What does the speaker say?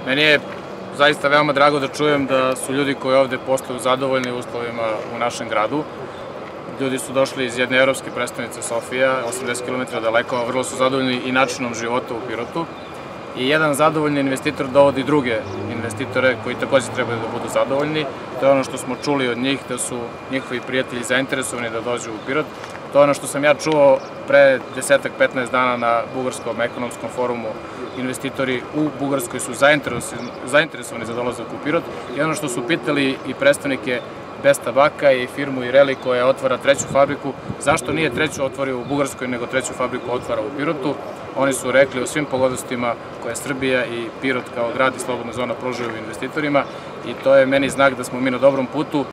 Meni je zaista veoma drago da čujem da su ljudi koji ovde posluju zadovoljni uslovima u našem gradu. Ljudi su došli iz jedne evropske prestonice Sofija, 80 km daleko, vrlo su zadovoljni i načinom života u Pirotu. I jedan zadovoljni investitor dovodi druge investitore koji takođe trebaju da budu zadovoljni. To je ono što smo čuli od njih, da su njihovi prijatelji zainteresovani da dođu u Pirot. To je ono što sam ja čuo pre 10-15 dana na Bugarskom ekonomskom forumu. Investitori u Bugarskoj su zainteresovani za dolazak u Pirot i ono što su pitali i predstavnike Bez tabaka i firmu Ireli koja otvara treću fabriku, zašto nije treću otvorio u Bugarskoj nego treću fabriku otvara u Pirotu. Oni su rekli o svim pogodnostima koje Srbija i Pirot kao grad i slobodna zona pružaju investitorima i to je meni znak da smo mi na dobrom putu.